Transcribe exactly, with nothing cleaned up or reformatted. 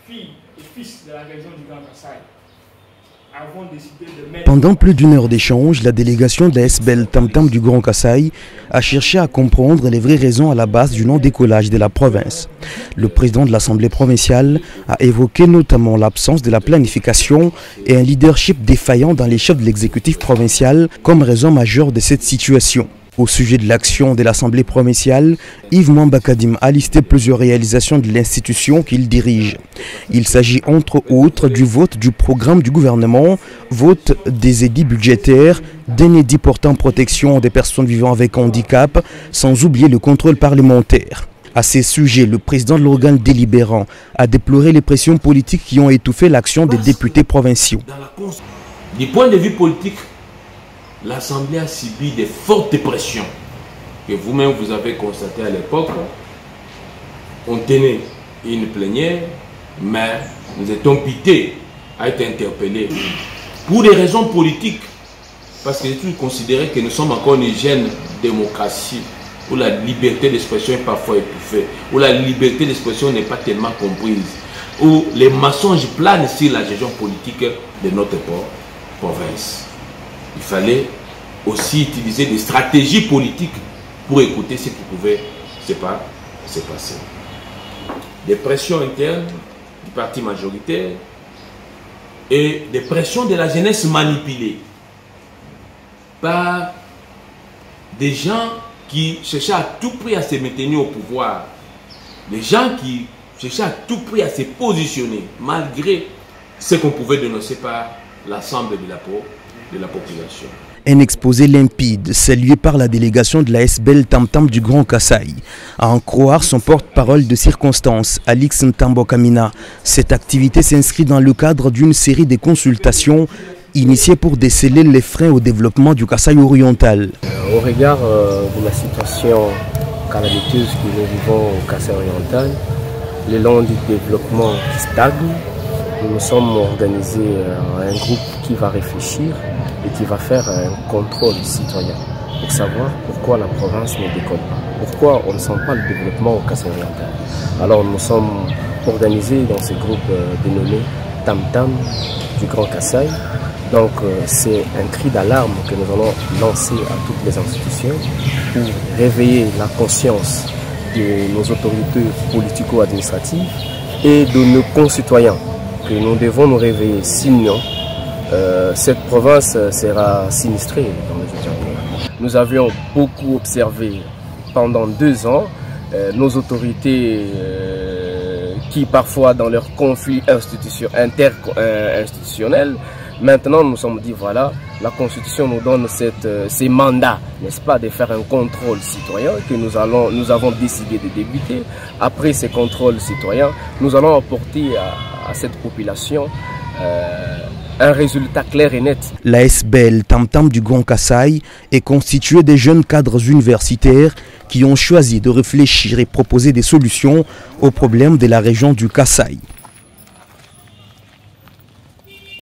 filles et fils de la région du Grand Kasaï avons décidé de mettre... Pendant plus d'une heure d'échange, la délégation de l'A S B L Tam Tam du Grand Kasaï a cherché à comprendre les vraies raisons à la base du non-décollage de la province. Le président de l'Assemblée provinciale a évoqué notamment l'absence de la planification et un leadership défaillant dans les chefs de l'exécutif provincial comme raison majeure de cette situation. Au sujet de l'action de l'Assemblée provinciale, Yves Mwamba-Kadim a listé plusieurs réalisations de l'institution qu'il dirige. Il s'agit entre autres du vote du programme du gouvernement, vote des édits budgétaires, d'un édit portant protection des personnes vivant avec handicap, sans oublier le contrôle parlementaire. À ces sujets, le président de l'organe délibérant a déploré les pressions politiques qui ont étouffé l'action des députés provinciaux. Du point de vue politique, l'Assemblée a subi de fortes pressions que vous-même vous avez constaté à l'époque. On tenait une plénière, mais nous étions pités à être interpellés pour des raisons politiques, parce que nous considérons que nous sommes encore une jeune démocratie où la liberté d'expression est parfois étouffée, où la liberté d'expression n'est pas tellement comprise, où les mensonges planent sur la gestion politique de notre province. Il fallait aussi utiliser des stratégies politiques pour écouter ce qui pouvait se passer. Des pressions internes du parti majoritaire et des pressions de la jeunesse manipulée par des gens qui cherchaient à tout prix à se maintenir au pouvoir, des gens qui cherchaient à tout prix à se positionner malgré ce qu'on pouvait dénoncer par l'ensemble de la de la population. Un exposé limpide, salué par la délégation de l'A S B L Tam Tam du Grand Kasaï. À en croire son porte-parole de circonstance, Alix Ntambo Kamina, cette activité s'inscrit dans le cadre d'une série de consultations initiées pour déceler les freins au développement du Kasaï oriental. Au regard euh, de la situation calamiteuse que nous vivons au Kasaï oriental, l'élan du développement qui stagne, nous nous sommes organisés euh, un groupe qui va réfléchir et qui va faire un contrôle citoyen pour savoir pourquoi la province ne décolle pas, pourquoi on ne sent pas le développement au Kasaï oriental. Alors nous sommes organisés dans ce groupe euh, dénommé Tam Tam du Grand Kasaï. Donc euh, c'est un cri d'alarme que nous allons lancer à toutes les institutions pour réveiller la conscience de nos autorités politico-administratives et de nos concitoyens, que nous devons nous réveiller, sinon euh, cette province sera sinistrée dans les jours à venir. Nous avions beaucoup observé pendant deux ans euh, nos autorités euh, qui parfois dans leurs conflits institution, inter-institutionnels, maintenant nous nous sommes dit voilà, la Constitution nous donne cette, euh, ces mandats, n'est-ce pas, de faire un contrôle citoyen que nous, allons, nous avons décidé de débuter. Après ces contrôles citoyens, nous allons apporter à, à cette population euh, un résultat clair et net. L'A S B L Tam Tam du Grand Kasaï est constituée de jeunes cadres universitaires qui ont choisi de réfléchir et proposer des solutions aux problèmes de la région du Kasaï.